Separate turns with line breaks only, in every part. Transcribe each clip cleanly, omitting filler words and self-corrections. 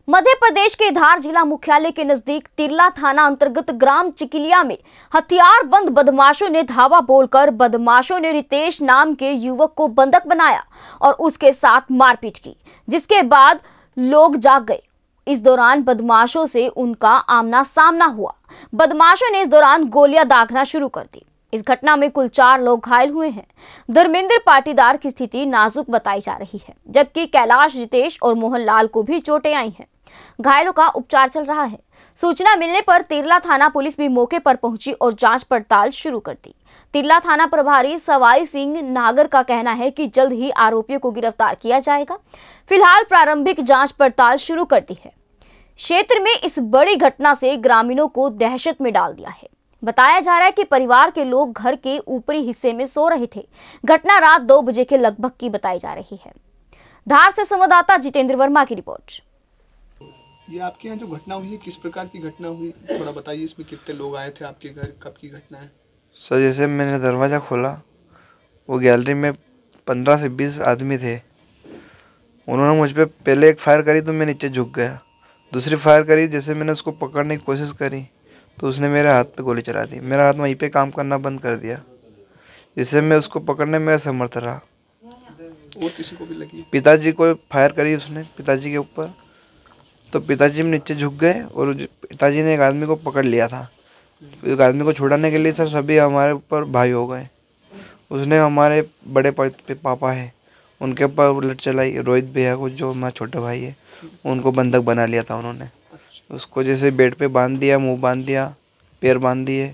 मध्य प्रदेश के धार जिला मुख्यालय के नजदीक तिरला थाना अंतर्गत ग्राम चिकिलिया में हथियारबंद बदमाशों ने धावा बोलकर बदमाशों ने रितेश नाम के युवक को बंधक बनाया और उसके साथ मारपीट की, जिसके बाद लोग जाग गए। इस दौरान बदमाशों से उनका आमना सामना हुआ। बदमाशों ने इस दौरान गोलियां दागना शुरू कर दी। इस घटना में कुल 4 लोग घायल हुए हैं। धर्मेंद्र पाटीदार की स्थिति नाजुक बताई जा रही है, जबकि कैलाश, रितेश और मोहनलाल को भी चोटें आई हैं। घायलों का उपचार चल रहा है। सूचना मिलने पर तिरला थाना पुलिस भी मौके पर पहुंची और जांच पड़ताल शुरू कर दी। तिरला थाना प्रभारी सवाई सिंह नागर का कहना है कि जल्द ही आरोपियों को गिरफ्तार किया जाएगा। फिलहाल प्रारंभिक जांच पड़ताल शुरू कर दी है। क्षेत्र में इस बड़ी घटना से ग्रामीणों को दहशत में डाल दिया है। बताया जा रहा है कि परिवार के लोग घर के ऊपरी हिस्से में सो रहे थे। घटना रात 2 बजे के लगभग की बताई जा रही है। धार से संवाददाता जितेंद्र वर्मा की रिपोर्ट।
ये आपके यहाँ जो घटना हुई है, किस प्रकार की घटना हुई, थोड़ा बताइए। इसमें कितने लोग आए थे आपके घर, कब की घटना है?
सर, जैसे मैंने दरवाज़ा खोला, वो गैलरी में 15 से 20 आदमी थे। उन्होंने मुझ पे पहले एक फायर करी तो मैं नीचे झुक गया। दूसरी फायर करी, जैसे मैंने उसको पकड़ने की कोशिश करी तो उसने मेरे हाथ पे गोली चला दी। मेरा हाथ वहीं पे काम करना बंद कर दिया, जिससे मैं उसको पकड़ने में असमर्थ रहा।
और किसी को भी लगी?
पिताजी को फायर करी उसने, पिताजी के ऊपर, तो पिताजी में नीचे झुक गए और पिताजी ने एक आदमी को पकड़ लिया था। एक आदमी को छुड़ाने के लिए सर सभी हमारे ऊपर भाई हो गए। उसने हमारे बड़े पापा है, उनके ऊपर बुलेट चलाई। रोहित भैया को, जो हमारा छोटा भाई है, उनको बंधक बना लिया था उन्होंने। उसको जैसे बेड पे बांध दिया, मुंह बांध दिया, पैर बांध दिए।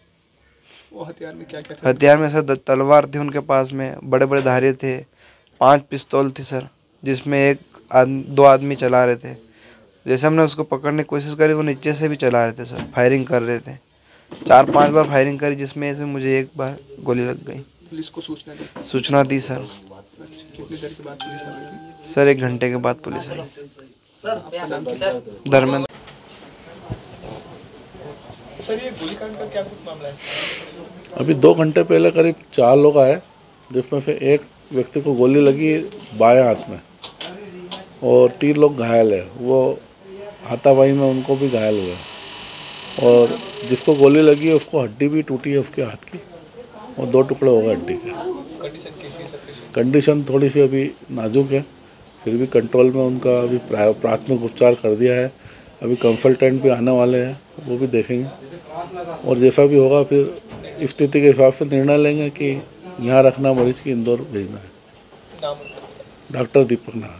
वो हथियार में क्या क्या था?
हथियार में सर तलवार थी उनके पास में, बड़े बड़े धारे थे, 5 पिस्तौल थी सर, जिसमें 2 आदमी चला रहे थे। जैसे हमने उसको पकड़ने की कोशिश करी, वो नीचे से भी चला रहे थे सर, फायरिंग कर रहे थे। 4-5 बार फायरिंग करी, जिसमें से मुझे एक बार गोली लग गई।
पुलिस को
सूचना दी सर।
कितनी देर के बाद पुलिस आ गई थी?
सर 1 घंटे के बाद पुलिस आई। धर्मेंद्र।
सर, ये गोलीकांड का क्या कुछ मामला है?
अभी 2 घंटे पहले करीब 4 लोग आए, जिसमें से एक व्यक्ति को गोली लगी बाएं हाथ में और 3 लोग घायल है। वो हाथापाई में उनको भी घायल हुए और जिसको गोली लगी है उसको हड्डी भी टूटी है उसके हाथ की और 2 टुकड़े हो गए हड्डी के।
कंडीशन कैसी है सर?
कंडीशन थोड़ी सी अभी नाजुक है, फिर भी कंट्रोल में। उनका अभी प्राथमिक उपचार कर दिया है। अभी कंसल्टेंट भी आने वाले हैं, वो भी देखेंगे और जैसा भी होगा फिर स्थिति के हिसाब से निर्णय लेंगे कि यहाँ रखना मरीज की इंदौर भेजना है। डॉक्टर दीपक नाहर।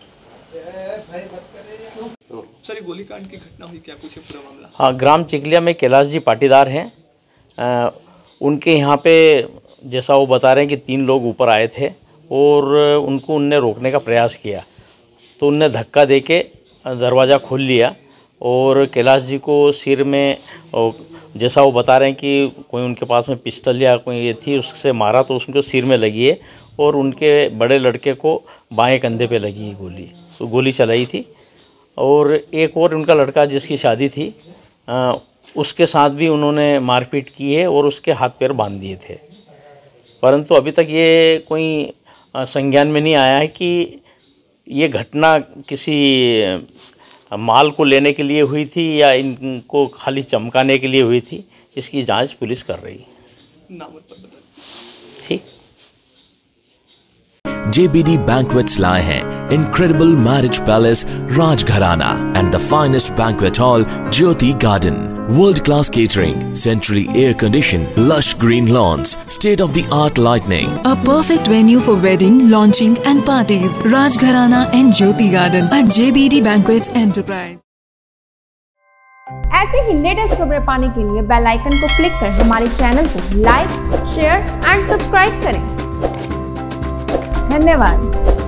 सर, ये गोलीकांड की घटना हुई, क्या कुछ है पूरा मामला?
हाँ, ग्राम चिकिलिया में कैलाश जी पाटीदार हैं। उनके यहाँ पे जैसा वो बता रहे हैं कि 3 लोग ऊपर आए थे और उनको उनने रोकने का प्रयास किया, तो उनने धक्का देके दरवाज़ा खोल लिया और कैलाश जी को सिर में, जैसा वो बता रहे हैं कि कोई उनके पास में पिस्टल या कोई ये थी, उससे मारा तो उसको सिर में लगी है और उनके बड़े लड़के को बाएं कंधे पे लगी है गोली, तो गोली चलाई थी। और एक और उनका लड़का जिसकी शादी थी, उसके साथ भी उन्होंने मारपीट की है और उसके हाथ पैर बांध दिए थे। परंतु अभी तक ये कोई संज्ञान में नहीं आया है कि ये घटना किसी माल को लेने के लिए हुई थी या इनको खाली चमकाने के लिए हुई थी। इसकी जांच पुलिस कर रही है। ठीक।
JBD Banquets लाए हैं Incredible Marriage Palace Rajgharana and the finest banquet hall Jyoti Garden. World-class catering, centrally air-conditioned, lush green lawns, state-of-the-art lighting.
A perfect venue for wedding, launching and parties. Rajgharana and Jyoti Garden at JBD Banquets Enterprise.
ऐसे ही latest खबरें पाने के लिए bell icon को click कर हमारे channel को like, share and subscribe करें। धन्यवाद।